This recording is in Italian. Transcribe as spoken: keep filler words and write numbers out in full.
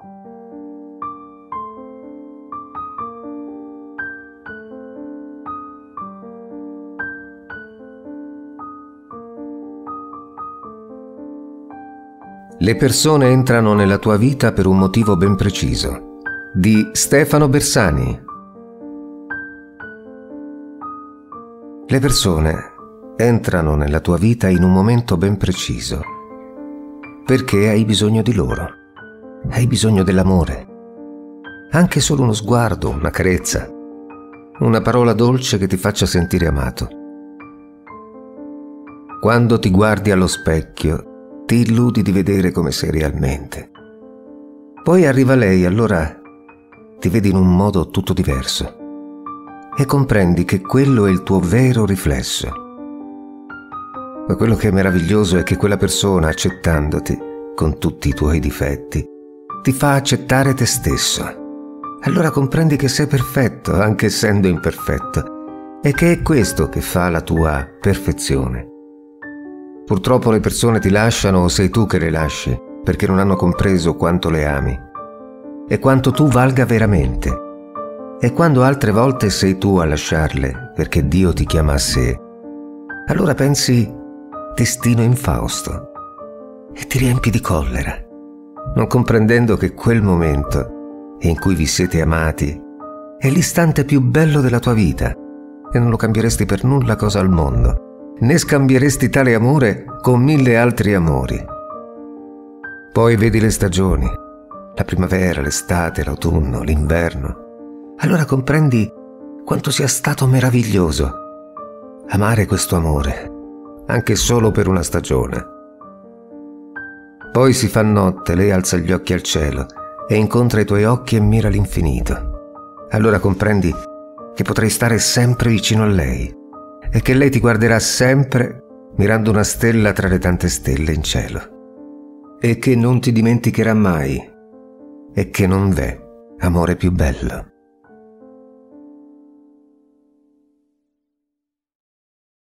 Le persone entrano nella tua vita per un motivo ben preciso. Di Stefano Bersani. Le persone entrano nella tua vita in un momento ben preciso, perché hai bisogno di loro. Hai bisogno dell'amore. Anche solo uno sguardo, una carezza, una parola dolce che ti faccia sentire amato. Quando ti guardi allo specchio, ti illudi di vedere come sei realmente. Poi arriva lei, allora ti vedi in un modo tutto diverso e comprendi che quello è il tuo vero riflesso. Ma quello che è meraviglioso è che quella persona, accettandoti con tutti i tuoi difetti, ti fa accettare te stesso. Allora comprendi che sei perfetto, anche essendo imperfetto, e che è questo che fa la tua perfezione. Purtroppo le persone ti lasciano o sei tu che le lasci perché non hanno compreso quanto le ami e quanto tu valga veramente. E quando altre volte sei tu a lasciarle perché Dio ti chiama a sé, allora pensi destino infausto e ti riempi di collera, non comprendendo che quel momento in cui vi siete amati è l'istante più bello della tua vita e non lo cambieresti per nulla cosa al mondo. Né scambieresti tale amore con mille altri amori. Poi vedi le stagioni, la primavera, l'estate, l'autunno, l'inverno. Allora comprendi quanto sia stato meraviglioso amare questo amore, anche solo per una stagione. Poi si fa notte, lei alza gli occhi al cielo e incontra i tuoi occhi e mira l'infinito. Allora comprendi che potrai stare sempre vicino a lei e che lei ti guarderà sempre mirando una stella tra le tante stelle in cielo, e che non ti dimenticherà mai, e che non v'è amore più bello.